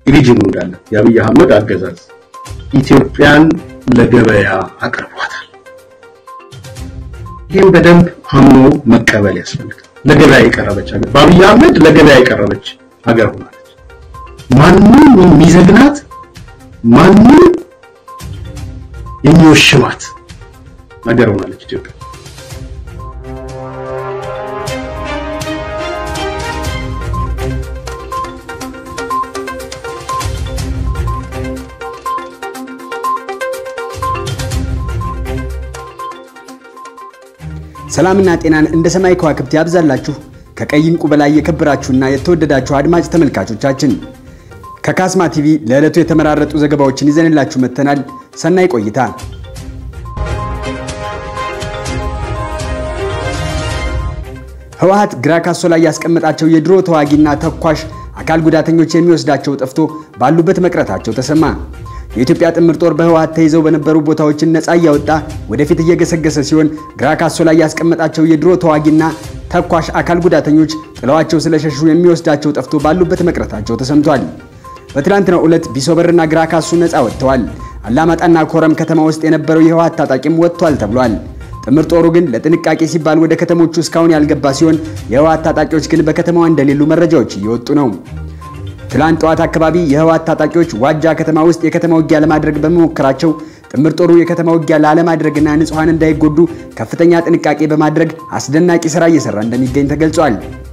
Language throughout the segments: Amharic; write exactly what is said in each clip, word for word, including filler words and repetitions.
ሪጅኑ እንዳለ የአብይ አህመድ አገዛዝ ኢትዮጵያን ለገበያ አቅርቧታል ይሄን በደንብ አምኖ መቀበል ያስፈልጋል ለገበያ የቀረበች ሀገር በአብይ አህመድ ለገበያ የቀረበች ሀገር ሆናለች ማንንም የሚዘግናት ማንንም የሚወሽማት ሀገር ሆናለች ኢትዮጵያ ሰላምና ጤናን እንደ ሰማይ ከዋክብት ያብዛላችሁ ከቀይ እንቁ በላይ የከበራችሁና የተወደዳችሁ አድማጭ ተመልካቾቻችን ከካስማ ቲቪ ለዕለቱ የተመራረጡ ዘገባዎችን ይዘንላችሁ መተናል ሰናይ ቆይታ ህወሓት ግራካሶ ላይ ያስቀመጣቸው የድሮ ተዋጊና ተኳሽ አካል ጉዳተኞች የሚወስዳቸው ጠፍቶ ባሉበት መቅረታቸው ተሰማ የኢትዮጵያ ጥምር ጦር በህወሓት ተይዘው በነበሩ ቦታዎችን ነፃ ያወጣ ወደፊት እየገሰገሰ ሲሆን ግራካሶ ላይ ያስቀመጣቸው የድሮ ተዋጊና ተኳሽ አካል ጉዳተኞች ጥለዋቸው ስለሸሹ የሚወስዳቸው ጠፍቶ ባሉበት መቅረታቸው ተሰምቷል በትላንትናው ዕለት ቢሶበርና ግራካሶ ነፃ ወጥተዋል አላማጣና ኮረም ከተማ ውስጥ የነበረው የህወሓት ታጣቂም ወጥቷል ተብሏል ጥምር ጦሩ ግን ለጥንቃቄ ሲባል ወደ ከተሞቹ እስካሁን ያልገባ ሲሆን የህወሓት ታጣቂዎች ግን በከተማው እንደሌሉ መረጃዎች እየወጡ ነው ትላንት ጧት አካባቢ የህወሓት ታጣቂዎች ዋጃ ከተማ ውስጥ የከተማ ውጊያ ለማድረግ በመሞከራቸው ጥምር ጦሩ የከተማ ውጊያ ላለማድረግና ንጹሃን እንዳይጎዱ ከፍተኛ ጥንቃቄ በማድረግ አስደናቂ ስራ እየሰራ እንደሚገኝ ተገልጿል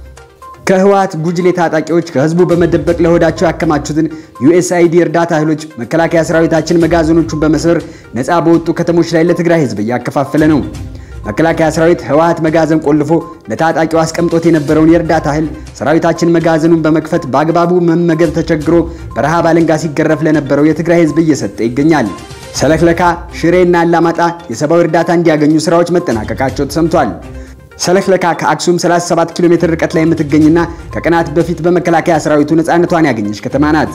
ከህወሓት ጉጅሌ ታጣቂዎች ከህዝቡ በመደበቅ ለሆዳቸው ያከማቹትን ዩኤስአይዲ እርዳታ እህሎች መከላከያ ሰራዊታችን መጋዘኖቹን በመስበር ነፃ በወጡ ከተሞች ላይ ለትግራይ ህዝብ ያከፋፈለ ነው መከላከያ ሰራዊት ህወሓት መጋዘን ቆልፎ ለታጣቂው አስቀምጦት የነበረውን የእርዳታ እህል ሰራዊታችን መጋዘኑን በመክፈት በአግባቡ መመገብ ተቸግሮ በረሃብ አለንጋ ሲገረፍ ለነበረው የትግራይ ህዝብ እየሰጠ ይገኛል ሰለክለካ ሽሬና አላማጣ የሰብአዊ እርዳታ እንዲያገኙ ስራዎች መጠናቀቃቸው ተሰምቷል ሰለክለካ ከአክሱም ሰላሳ ሰባት ኪሎ ሜትር ርቀት ላይ የምትገኝና ከቀናት በፊት በመከላከያ ሰራዊቱ ነፃነቷን ያገኘች ከተማ ናት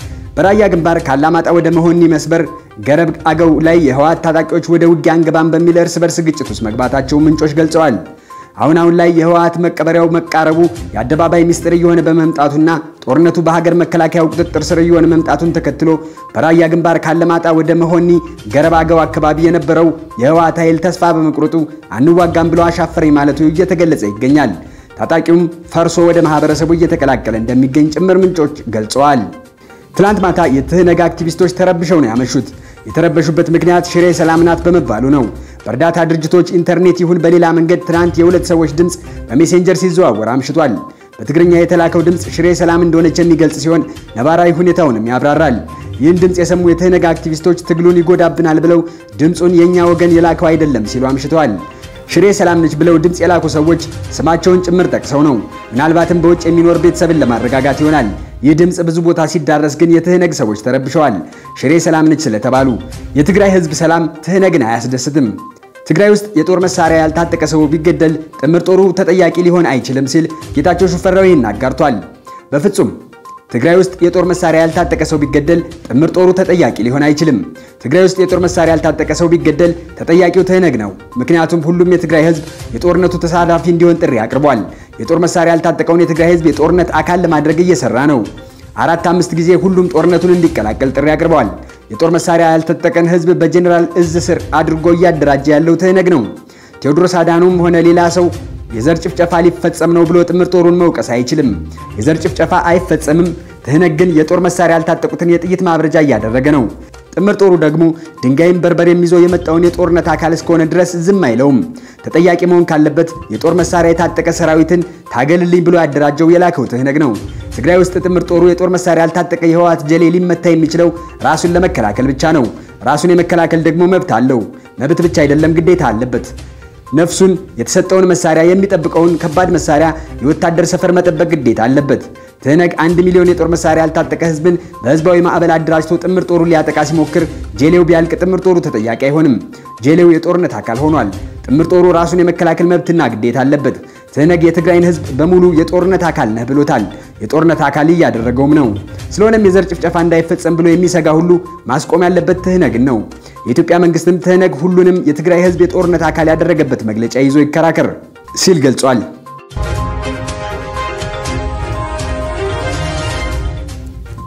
በራያ ግንባር ካላማጣ ወደ መሆኒ መስበር ገረብ አገው ላይ የህወሓት ታጣቂዎች ወደ ውጊያ አንገባም በሚል እርስ በርስ ግጭት ውስጥ መግባታቸው ምንጮች ገልጸዋል አሁን አሁን ላይ የህወሓት መቀበሪያው መቃረቡ የአደባባይ ሚስጥር እየሆነ በመምጣቱና ጦርነቱ በሀገር መከላከያው ቁጥጥር ስር እየሆነ መምጣቱን ተከትሎ በራያ ግንባር ካላማጣ ወደ መሆኒ ገረብ አገው አካባቢ የነበረው የህወሓት ኃይል ተስፋ በመቁረጡ አንዋጋም ብሎ አሻፈረኝ ማለቱ እየተገለጸ ይገኛል ታጣቂውም ፈርሶ ወደ ማህበረሰቡ እየተቀላቀለ እንደሚገኝ ጭምር ምንጮች ገልጸዋል ትላንት ማታ የትህነግ አክቲቪስቶች ተረብሸው ነው ያመሹት የተረበሹበት ምክንያት ሽሬ ሰላምናት በመባሉ ነው በርዳታ ድርጅቶች ኢንተርኔት ይሁን በሌላ መንገድ ትላንት የሁለት ሰዎች ድምጽ በሜሴንጀር ሲዘዋወር አምሽቷል በትግርኛ የተላከው ድምጽ ሽሬ ሰላም እንደሆነች የሚገልጽ ሲሆን ነባራዊ ሁኔታውንም ያብራራል ይህን ድምጽ የሰሙ የትህነግ አክቲቪስቶች ትግሉን ይጎዳብናል ብለው ድምጹን የኛ ወገን የላከው አይደለም ሲሉ አምሽቷል ሽሬ ሰላም ነች ብለው ድምጽ የላኩ ሰዎች ስማቸውን ጭምር ጠቅሰው ነው ምናልባትም በውጭ የሚኖር ቤተሰብን ለማረጋጋት ይሆናል ይህ ድምጽ ብዙ ቦታ ሲዳረስ ግን የትህነግ ሰዎች ተረብሸዋል ሽሬ ሰላም ነች ስለተባሉ የትግራይ ህዝብ ሰላም ትህነግን አያስደስትም ትግራይ ውስጥ የጦር መሳሪያ ያልታጠቀ ሰው ቢገደል ጥምር ጦሩ ተጠያቂ ሊሆን አይችልም ሲል ጌታቸው ሹፈራው ይናገርቷል በፍጹም ትግራይ ውስጥ የጦር መሳሪያ ያልታጠቀ ሰው ቢገደል ጥምር ጦሩ ተጠያቂ ሊሆን አይችልም ትግራይ ውስጥ የጦር መሳሪያ ያልታጠቀ ሰው ቢገደል ተጠያቂው ትህነግ ነው ምክንያቱም ሁሉም የትግራይ ህዝብ የጦርነቱ ተሳታፊ እንዲሆን ጥሪ አቅርቧል የጦር መሳሪያ ያልታጠቀውን የትግራይ ህዝብ የጦርነት አካል ለማድረግ እየሰራ ነው አራት አምስት ጊዜ ሁሉም ጦርነቱን እንዲቀላቀል ጥሪ አቅርበዋል የጦር መሳሪያ ያልታጠቀን ህዝብ በጀነራል እዝ ስር አድርጎ ያደራጀ ያለው ትህነግ ነው ቴዎድሮስ አዳኖም ሆነ ሌላ ሰው የዘር ጭፍጨፋ ሊፈጸም ነው ብሎ ጥምር ጦሩን መውቀስ አይችልም የዘር ጭፍጨፋ አይፈጸምም ትህነግ ግን የጦር መሳሪያ ያልታጠቁትን የጥይት ማብረጃ ያደረገ ነው ጥምር ጦሩ ደግሞ ድንጋይን በርበር የሚይዘው የመጣውን የጦርነት አካል እስከሆነ ድረስ ዝም አይለውም ተጠያቂ መሆን ካለበት የጦር መሳሪያ የታጠቀ ሰራዊትን ታገልልኝ ብሎ ያደራጀው የላከው ትህነግ ነው ትግራይ ውስጥ ጥምር ጦሩ የጦር መሳሪያ ያልታጠቀ የህወሓት ጀሌ ሊመታ የሚችለው ራሱን ለመከላከል ብቻ ነው ራሱን የመከላከል ደግሞ መብት አለው መብት ብቻ አይደለም ግዴታ አለበት ነፍሱን የተሰጠውን መሳሪያ የሚጠብቀውን ከባድ መሳሪያ የወታደር ሰፈር መጠበቅ ግዴታ አለበት ትህነግ አንድ ሚሊዮን የጦር መሳሪያ ያልታጠቀ ህዝብን በህዝባዊ ማዕበል አድራጅቶ ጥምር ጦሩ ሊያጠቃ ሲሞክር ጄሌው ቢያልቅ ጥምር ጦሩ ተጠያቂ አይሆንም ጄሌው የጦርነት አካል ሆኗል ጥምር ጦሩ ራሱን የመከላከል መብትና ግዴታ አለበት ትህነግ የትግራይን ህዝብ በሙሉ የጦርነት አካል ነህ ብሎታል የጦርነት አካል ያደረገውም ነው ስለሆነም የዘር ጭፍጨፋ እንዳይፈጸም ብሎ የሚሰጋ ሁሉ ማስቆም ያለበት ትህነግን ነው የኢትዮጵያ መንግስትም ትህነግ ሁሉንም የትግራይ ህዝብ የጦርነት አካል ያደረገበት መግለጫ ይዞ ይከራከር ሲል ገልጿል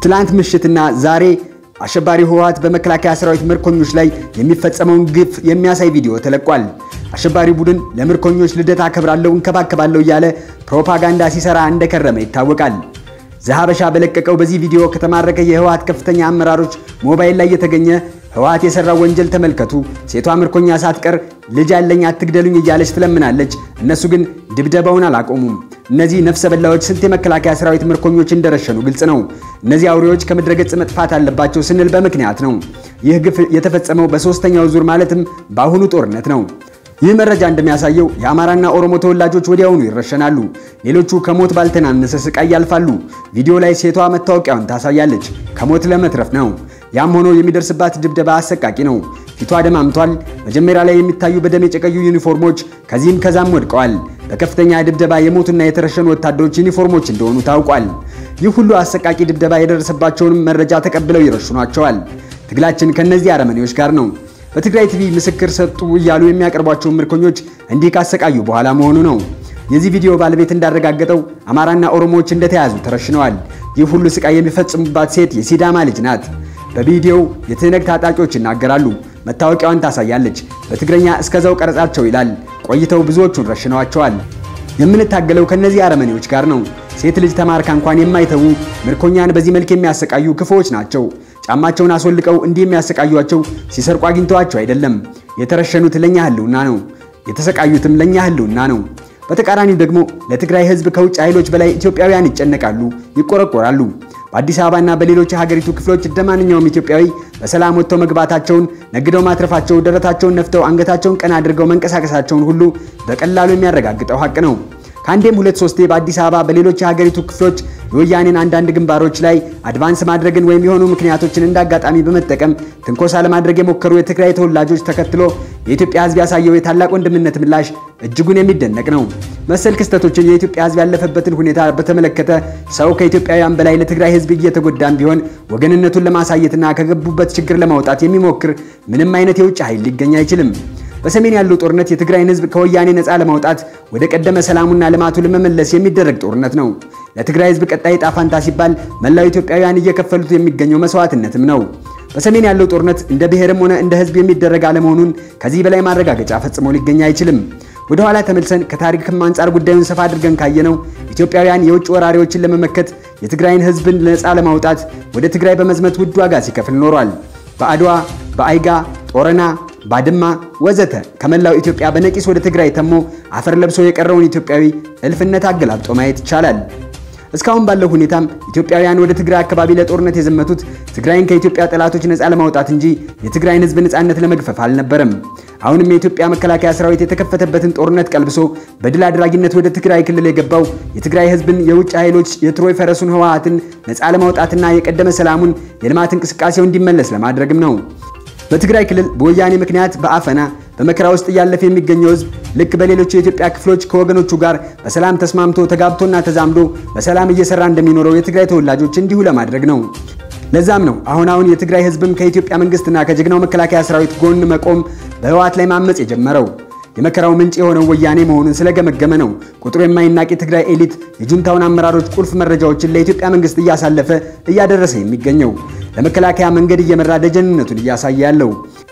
ትላንት ምሽትና ዛሬ አሸባሪ ህወሓት በመከላከያ ሰራዊት ምርኮኞች ላይ የሚፈጸመውን ግፍ የሚያሳይ ቪዲዮ ተለቋል። አሸባሪ ቡድን ለምርኮኞች ልደት አከብራለሁ እንከባከባለሁ እያለ ፕሮፓጋንዳ ሲሰራ እንደከረመ ይታወቃል። ዘሐበሻ በለቀቀው በዚህ ቪዲዮ ከተማረከ የህወሓት ከፍተኛ አመራሮች ሞባይል ላይ የተገኘ ህወሓት የሰራው ወንጀል ተመልከቱ። ሴቷ ምርኮኛ ሳትቀር ልጅ ያለኝ አትግደሉኝ እያለች ትለምናለች። እነሱ ግን ድብደባውን አላቆሙም። እነዚህ ነፍሰ በላዎች ስንት የመከላከያ ሰራዊት ምርኮኞች እንደረሸኑ ግልጽ ነው። እነዚህ አውሬዎች ከምድረገጽ መጥፋት አለባቸው ስንል በምክንያት ነው። ይህ ግፍ የተፈጸመው በሶስተኛው ዙር ማለትም በአሁኑ ጦርነት ነው። ይህ መረጃ እንደሚያሳየው የአማራና ኦሮሞ ተወላጆች ወዲያውኑ ይረሸናሉ። ሌሎቹ ከሞት ባልተናነሰ ስቃይ ያልፋሉ። ቪዲዮ ላይ ሴቷ መታወቂያውን ታሳያለች። ከሞት ለመትረፍ ነው። ያም ሆኖ የሚደርስባት ድብደባ አሰቃቂ ነው። ፊቷ ደማምቷል። መጀመሪያ ላይ የሚታዩ በደም የጨቀዩ ዩኒፎርሞች ከዚህም ከዛም ወድቀዋል። በከፍተኛ ድብደባ የሞቱና የተረሸኑ ወታደሮች ዩኒፎርሞች እንደሆኑ ታውቋል። ይህ ሁሉ አሰቃቂ ድብደባ የደረሰባቸውን መረጃ ተቀብለው ይረሽኗቸዋል። ትግላችን ከነዚህ አረመኔዎች ጋር ነው። በትግራይ ቲቪ ምስክር ሰጡ እያሉ የሚያቀርቧቸው ምርኮኞች እንዲህ ካሰቃዩ በኋላ መሆኑ ነው። የዚህ ቪዲዮ ባለቤት እንዳረጋገጠው አማራና ኦሮሞዎች እንደተያዙ ተረሽነዋል። ይህ ሁሉ ስቃይ የሚፈጽሙባት ሴት የሲዳማ ልጅ ናት። በቪዲዮው የትነግ ታጣቂዎች ይናገራሉ። መታወቂያዋን ታሳያለች። በትግረኛ እስከዛው ቀረጻቸው ይላል። ቆይተው ብዙዎቹን ረሽነዋቸዋል። የምንታገለው ከነዚህ አረመኔዎች ጋር ነው። ሴት ልጅ ተማርካ እንኳን የማይተዉ ምርኮኛን በዚህ መልክ የሚያሰቃዩ ክፉዎች ናቸው። ጫማቸውን አስወልቀው እንዲህ የሚያሰቃዩቸው ሲሰርቁ አግኝተዋቸው አይደለም። የተረሸኑት ለኛ ህልውና ነው። የተሰቃዩትም ለኛ ህልውና ነው። በተቃራኒው ደግሞ ለትግራይ ህዝብ ከውጭ ኃይሎች በላይ ኢትዮጵያውያን ይጨነቃሉ፣ ይቆረቆራሉ። በአዲስ አበባና በሌሎች የሀገሪቱ ክፍሎች እንደማንኛውም ኢትዮጵያዊ በሰላም ወጥተው መግባታቸውን፣ ነግደው ማትረፋቸው፣ ደረታቸውን ነፍተው አንገታቸውን ቀና አድርገው መንቀሳቀሳቸውን ሁሉ በቀላሉ የሚያረጋግጠው ሀቅ ነው። ከአንዴም ሁለት ሶስቴ በአዲስ አበባ በሌሎች የሀገሪቱ ክፍሎች የወያኔን አንዳንድ ግንባሮች ላይ አድቫንስ ማድረግን ወይም የሆኑ ምክንያቶችን እንዳጋጣሚ በመጠቀም ትንኮሳ ለማድረግ የሞከሩ የትግራይ ተወላጆች ተከትሎ የኢትዮጵያ ህዝብ ያሳየው የታላቅ ወንድምነት ምላሽ እጅጉን የሚደነቅ ነው። መሰል ክስተቶችን የኢትዮጵያ ህዝብ ያለፈበትን ሁኔታ በተመለከተ ሰው ከኢትዮጵያውያን በላይ ለትግራይ ህዝብ እየተጎዳም ቢሆን ወገንነቱን ለማሳየትና ከገቡበት ችግር ለማውጣት የሚሞክር ምንም አይነት የውጭ ኃይል ሊገኝ አይችልም። በሰሜን ያለው ጦርነት የትግራይን ህዝብ ከወያኔ ነፃ ለማውጣት ወደ ቀደመ ሰላሙና ልማቱ ለመመለስ የሚደረግ ጦርነት ነው። ለትግራይ ህዝብ ቀጣይ ጣፋንታ ሲባል መላው ኢትዮጵያውያን እየከፈሉት የሚገኘው መስዋዕትነትም ነው። በሰሜን ያለው ጦርነት እንደ ብሔርም ሆነ እንደ ህዝብ የሚደረግ አለመሆኑን ከዚህ በላይ ማረጋገጫ ፈጽሞ ሊገኝ አይችልም። ወደ ኋላ ተመልሰን ከታሪክም አንፃር ጉዳዩን ሰፋ አድርገን ካየነው ኢትዮጵያውያን የውጭ ወራሪዎችን ለመመከት የትግራይን ህዝብን ነፃ ለማውጣት ወደ ትግራይ በመዝመት ውድ ዋጋ ሲከፍል ኖሯል። በአድዋ፣ በአይጋ፣ ጦረና፣ ባድማ ወዘተ ከመላው ኢትዮጵያ በነቂስ ወደ ትግራይ ተሞ አፈር ለብሶ የቀረውን ኢትዮጵያዊ እልፍነት አገላብጦ ማየት ይቻላል። እስካሁን ባለው ሁኔታም ኢትዮጵያውያን ወደ ትግራይ አካባቢ ለጦርነት የዘመቱት ትግራይን ከኢትዮጵያ ጠላቶች ነፃ ለማውጣት እንጂ የትግራይን ህዝብ ነፃነት ለመግፈፍ አልነበረም። አሁንም የኢትዮጵያ መከላከያ ሰራዊት የተከፈተበትን ጦርነት ቀልብሶ በድል አድራጊነት ወደ ትግራይ ክልል የገባው የትግራይ ህዝብን የውጭ ኃይሎች የትሮይ ፈረሱን ህወሓትን ነፃ ለማውጣትና የቀደመ ሰላሙን የልማት እንቅስቃሴው እንዲመለስ ለማድረግም ነው። በትግራይ ክልል በወያኔ ምክንያት በአፈና በመከራ ውስጥ ያለፈ የሚገኘው ህዝብ ልክ በሌሎች የኢትዮጵያ ክፍሎች ከወገኖቹ ጋር በሰላም ተስማምቶ ተጋብቶና ተዛምዶ በሰላም እየሰራ እንደሚኖረው የትግራይ ተወላጆች እንዲሁ ለማድረግ ነው። ለዛም ነው አሁን አሁን የትግራይ ህዝብም ከኢትዮጵያ መንግስትና ከጀግናው መከላከያ ሰራዊት ጎን መቆም በህወሓት ላይ ማመጽ የጀመረው። የመከራው ምንጭ የሆነው ወያኔ መሆኑን ስለገመገመ ነው ቁጥሩ የማይናቅ የትግራይ ኤሊት የጁንታውን አመራሮች ቁልፍ መረጃዎችን ለኢትዮጵያ መንግስት እያሳለፈ እያደረሰ የሚገኘው። ለመከላከያ መንገድ እየመራ ደጀንነቱን እያሳየ ያለው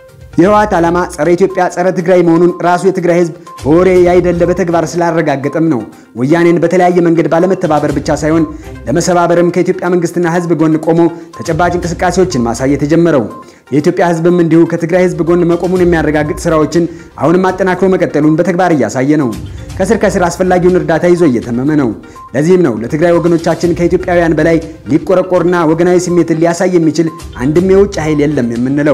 የህወሓት ዓላማ ጸረ ኢትዮጵያ ጸረ ትግራይ መሆኑን ራሱ የትግራይ ህዝብ በወሬ ያይደለ በተግባር ስላረጋገጠም ነው ወያኔን በተለያየ መንገድ ባለመተባበር ብቻ ሳይሆን ለመሰባበርም ከኢትዮጵያ መንግስትና ህዝብ ጎን ቆሞ ተጨባጭ እንቅስቃሴዎችን ማሳየት የጀመረው። የኢትዮጵያ ህዝብም እንዲሁ ከትግራይ ህዝብ ጎን መቆሙን የሚያረጋግጥ ስራዎችን አሁንም አጠናክሮ መቀጠሉን በተግባር እያሳየ ነው። ከስር ከስር አስፈላጊውን እርዳታ ይዞ እየተመመ ነው። ለዚህም ነው ለትግራይ ወገኖቻችን ከኢትዮጵያውያን በላይ ሊቆረቆርና ወገናዊ ስሜትን ሊያሳይ የሚችል አንድም የውጭ ኃይል የለም የምንለው።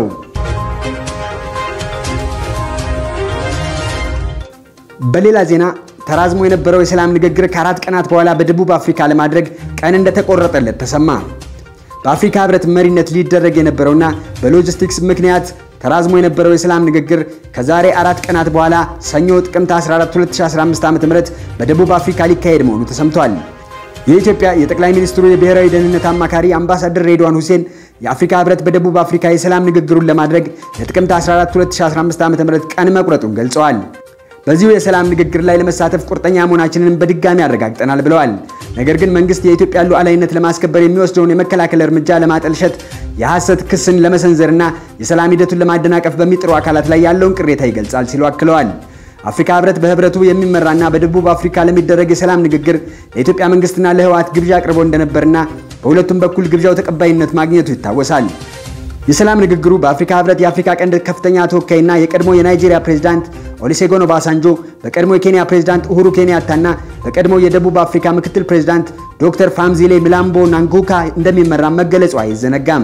በሌላ ዜና ተራዝሞ የነበረው የሰላም ንግግር ከአራት ቀናት በኋላ በደቡብ አፍሪካ ለማድረግ ቀን እንደተቆረጠለት ተሰማ። በአፍሪካ ህብረት መሪነት ሊደረግ የነበረውና በሎጂስቲክስ ምክንያት ተራዝሞ የነበረው የሰላም ንግግር ከዛሬ አራት ቀናት በኋላ ሰኞ ጥቅምት አስራ አራት ሁለት ሺህ አስራ አምስት ዓ.ም በደቡብ አፍሪካ ሊካሄድ መሆኑ ተሰምቷል። የኢትዮጵያ የጠቅላይ ሚኒስትሩ የብሔራዊ ደህንነት አማካሪ አምባሳደር ሬድዋን ሁሴን የአፍሪካ ህብረት በደቡብ አፍሪካ የሰላም ንግግሩን ለማድረግ ለጥቅምት አስራ አራት ሁለት ሺህ አስራ አምስት ዓ.ም ቀን መቁረጡን ገልጸዋል። በዚሁ የሰላም ንግግር ላይ ለመሳተፍ ቁርጠኛ መሆናችንን በድጋሚ አረጋግጠናል ብለዋል። ነገር ግን መንግስት የኢትዮጵያ ሉዓላዊነት ለማስከበር የሚወስደውን የመከላከል እርምጃ ለማጠልሸት የሐሰት ክስን ለመሰንዘርና የሰላም ሂደቱን ለማደናቀፍ በሚጥሩ አካላት ላይ ያለውን ቅሬታ ይገልጻል ሲሉ አክለዋል። አፍሪካ ህብረት በህብረቱ የሚመራና በደቡብ አፍሪካ ለሚደረግ የሰላም ንግግር ለኢትዮጵያ መንግስትና ለህወሓት ግብዣ አቅርቦ እንደነበርና በሁለቱም በኩል ግብዣው ተቀባይነት ማግኘቱ ይታወሳል። የሰላም ንግግሩ በአፍሪካ ህብረት የአፍሪካ ቀንድ ከፍተኛ ተወካይና የቀድሞ የናይጄሪያ ፕሬዝዳንት ኦሉሴጉን ኦባሳንጆ፣ በቀድሞ የኬንያ ፕሬዝዳንት ኡሁሩ ኬንያታና በቀድሞ የደቡብ አፍሪካ ምክትል ፕሬዝዳንት ዶክተር ፋምዚሌ ሚላምቦ ናንጉካ እንደሚመራ መገለጹ አይዘነጋም።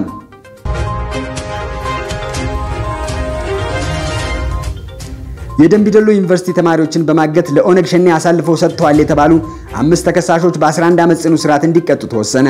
የደምቢ ዶሎ ዩኒቨርሲቲ ተማሪዎችን በማገት ለኦነግ ሸኔ አሳልፈው ሰጥተዋል የተባሉ አምስት ተከሳሾች በ11 ዓመት ጽኑ እስራት እንዲቀጡ ተወሰነ።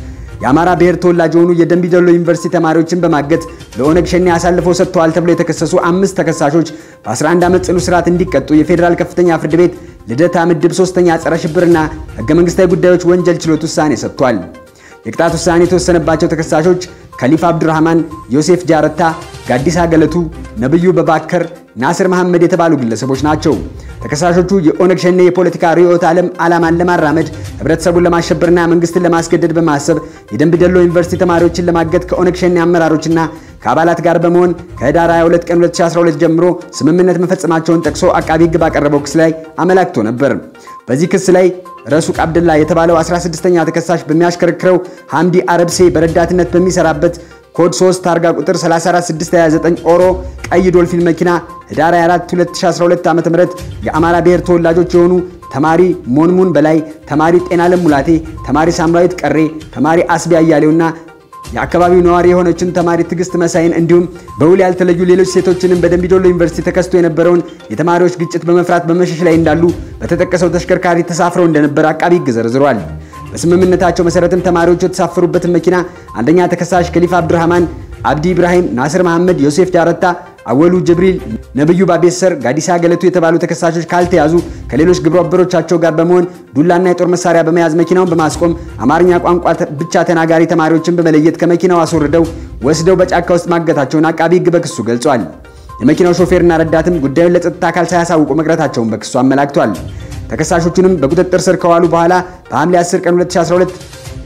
የአማራ ብሔር ተወላጅ የሆኑ የደምቢ ዶሎ ዩኒቨርሲቲ ተማሪዎችን በማገት ለኦነግ ሸኔ አሳልፈው ሰጥተዋል ተብለው የተከሰሱ አምስት ተከሳሾች በ11 ዓመት ጽኑ እስራት እንዲቀጡ የፌዴራል ከፍተኛ ፍርድ ቤት ልደታ ምድብ ሶስተኛ ጸረ ሽብርና ህገ መንግስታዊ ጉዳዮች ወንጀል ችሎት ውሳኔ ሰጥቷል። የቅጣት ውሳኔ የተወሰነባቸው ተከሳሾች ከሊፋ አብዱራህማን፣ ዮሴፍ ጃረታ፣ ጋዲሳ ገለቱ፣ ነብዩ በባከር፣ ናስር መሐመድ የተባሉ ግለሰቦች ናቸው። ተከሳሾቹ የኦነግ ሸኔ የፖለቲካ ርዕዮተ ዓለም ዓላማን ለማራመድ ህብረተሰቡን ለማሸበርና መንግስትን ለማስገደድ በማሰብ የደምቢ ዶሎ ዩኒቨርሲቲ ተማሪዎችን ለማገት ከኦነግ ሸኔ አመራሮችና ከአባላት ጋር በመሆን ከህዳር ሃያ ሁለት ቀን ሁለት ሺህ አስራ ሁለት ጀምሮ ስምምነት መፈጸማቸውን ጠቅሶ አቃቢ ህግ ባቀረበው ክስ ላይ አመላክቶ ነበር። በዚህ ክስ ላይ ረሱቅ አብደላ የተባለው አስራ ስድስተኛ ተከሳሽ በሚያሽከረክረው ሐምዲ አረብሴ በረዳትነት በሚሰራበት ኮድ ሶስት ታርጋ ቁጥር ሰላሳ አራት ስድስት ሃያ ዘጠኝ ኦሮ ቀይ ዶልፊን መኪና ህዳር ሃያ አራት ሁለት ሺህ አስራ ሁለት ዓ.ም የአማራ ብሔር ተወላጆች የሆኑ ተማሪ ሞንሙን በላይ፣ ተማሪ ጤናለም ሙላቴ፣ ተማሪ ሳምራዊት ቀሬ፣ ተማሪ አስቢ አያሌውና የአካባቢው ነዋሪ የሆነችን ተማሪ ትግስት መሳይን እንዲሁም በውል ያልተለዩ ሌሎች ሴቶችንም በደምቢ ዶሎ ዩኒቨርሲቲ ተከስቶ የነበረውን የተማሪዎች ግጭት በመፍራት በመሸሽ ላይ እንዳሉ በተጠቀሰው ተሽከርካሪ ተሳፍረው እንደነበር አቃቢ ህግ ዘርዝሯል። በስምምነታቸው መሰረትም ተማሪዎቹ የተሳፈሩበትን መኪና አንደኛ ተከሳሽ ከሊፋ አብዱራህማን፣ አብዲ ኢብራሂም፣ ናስር መሐመድ፣ ዮሴፍ ጃረታ፣ አወሉ ጅብሪል፣ ነብዩ ባቤሰር፣ ጋዲሳ ገለቱ የተባሉ ተከሳሾች ካልተያዙ ከሌሎች ግብረ አበሮቻቸው ጋር በመሆን ዱላና የጦር መሳሪያ በመያዝ መኪናውን በማስቆም አማርኛ ቋንቋ ብቻ ተናጋሪ ተማሪዎችን በመለየት ከመኪናው አስወርደው ወስደው በጫካ ውስጥ ማገታቸውን አቃቢ ህግ በክሱ ገልጿል። የመኪናው ሾፌርና ረዳትም ጉዳዩን ለጸጥታ አካል ሳያሳውቁ መቅረታቸውን በክሱ አመላክቷል። ተከሳሾቹንም በቁጥጥር ስር ከዋሉ በኋላ በሐምሌ አስር ቀን ሁለት ሺህ አስራ ሁለት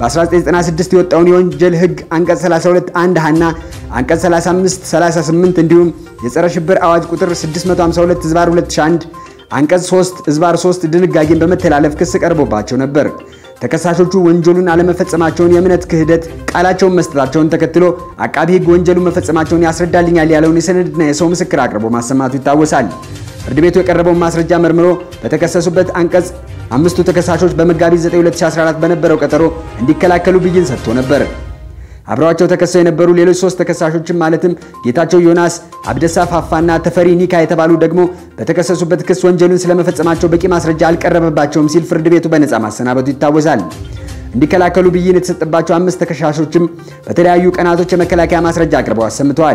በ1996 የወጣውን የወንጀል ህግ አንቀጽ ሰላሳ ሁለት አንድ ሀና አንቀጽ ሰላሳ አምስት ሰላሳ ስምንት እንዲሁም የጸረ ሽብር አዋጅ ቁጥር ስድስት መቶ ሃምሳ ሁለት ዝባር ሁለት ሺህ አንድ አንቀጽ ሶስት ዝባር ሶስት ድንጋጌን በመተላለፍ ክስ ቀርቦባቸው ነበር። ተከሳሾቹ ወንጀሉን አለመፈጸማቸውን የእምነት ክህደት ቃላቸውን መስጠታቸውን ተከትሎ አቃቢ ህግ ወንጀሉን መፈጸማቸውን ያስረዳልኛል ያለውን የሰነድና የሰው ምስክር አቅርቦ ማሰማቱ ይታወሳል። ፍርድ ቤቱ የቀረበውን ማስረጃ መርምሮ በተከሰሱበት አንቀጽ አምስቱ ተከሳሾች በመጋቢት ዘጠኝ ሁለት ሺህ አስራ አራት በነበረው ቀጠሮ እንዲከላከሉ ብይን ሰጥቶ ነበር። አብረዋቸው ተከሰው የነበሩ ሌሎች ሶስት ተከሳሾችም ማለትም ጌታቸው ዮናስ፣ አብደሳ ፋፋና ተፈሪ ኒካ የተባሉ ደግሞ በተከሰሱበት ክስ ወንጀሉን ስለመፈጸማቸው በቂ ማስረጃ አልቀረበባቸውም ሲል ፍርድ ቤቱ በነጻ ማሰናበቱ ይታወሳል። እንዲከላከሉ ብይን የተሰጠባቸው አምስት ተከሳሾችም በተለያዩ ቀናቶች የመከላከያ ማስረጃ አቅርበው አሰምተዋል።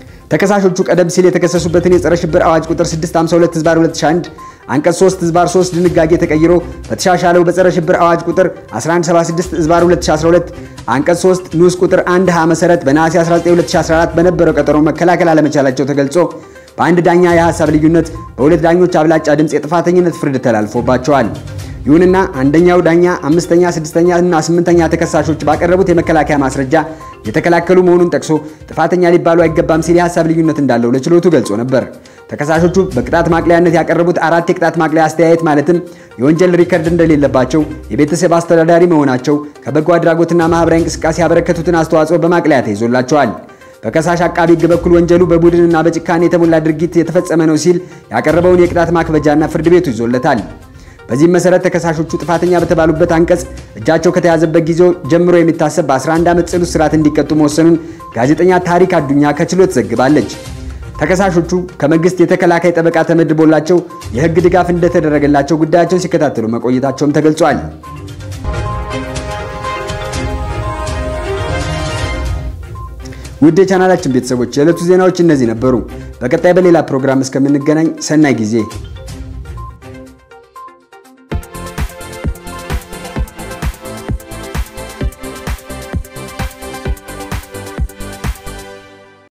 ተከሳሾቹ ቀደም ሲል የተከሰሱበትን የጸረ ሽብር አዋጅ ቁጥር ስድስት መቶ ሃምሳ ሁለት ዝባር ሁለት ሺህ አንድ አንቀጽ ሶስት ዝባር ሶስት ድንጋጌ ተቀይሮ በተሻሻለው በጸረ ሽብር አዋጅ ቁጥር አስራ አንድ ሰባ ስድስት ዝባር ሁለት ሺህ አስራ ሁለት አንቀጽ ሶስት ንዑስ ቁጥር አንድ ሀ መሰረት በነሐሴ አስራ ዘጠኝ ሁለት ሺህ አስራ አራት በነበረው ቀጠሮ መከላከል አለመቻላቸው ተገልጾ በአንድ ዳኛ የሐሳብ ልዩነት በሁለት ዳኞች አብላጫ ድምጽ የጥፋተኝነት ፍርድ ተላልፎባቸዋል። ይሁንና አንደኛው ዳኛ አምስተኛ፣ ስድስተኛ እና ስምንተኛ ተከሳሾች ባቀረቡት የመከላከያ ማስረጃ የተከላከሉ መሆኑን ጠቅሶ ጥፋተኛ ሊባሉ አይገባም ሲል የሐሳብ ልዩነት እንዳለው ለችሎቱ ገልጾ ነበር። ተከሳሾቹ በቅጣት ማቅለያነት ያቀረቡት አራት የቅጣት ማቅለያ አስተያየት ማለትም የወንጀል ሪከርድ እንደሌለባቸው፣ የቤተሰብ አስተዳዳሪ መሆናቸው፣ ከበጎ አድራጎትና ማህበራዊ እንቅስቃሴ ያበረከቱትን አስተዋጽኦ በማቅለያ ተይዞላቸዋል። በከሳሽ አቃቢ ህግ በኩል ወንጀሉ በቡድንና በጭካኔ የተሞላ ድርጊት የተፈጸመ ነው ሲል ያቀረበውን የቅጣት ማክበጃና ፍርድ ቤቱ ይዞለታል። በዚህ መሰረት ተከሳሾቹ ጥፋተኛ በተባሉበት አንቀጽ እጃቸው ከተያዘበት ጊዜ ጀምሮ የሚታሰብ በ11 ዓመት ጽኑ እስራት እንዲቀጡ መወሰኑን ጋዜጠኛ ታሪክ አዱኛ ከችሎት ዘግባለች። ተከሳሾቹ ከመንግስት የተከላካይ ጠበቃ ተመድቦላቸው የህግ ድጋፍ እንደተደረገላቸው ጉዳያቸውን ሲከታተሉ መቆየታቸውም ተገልጿል። ውድ የቻናላችን ቤተሰቦች የዕለቱ ዜናዎች እነዚህ ነበሩ። በቀጣይ በሌላ ፕሮግራም እስከምንገናኝ ሰናይ ጊዜ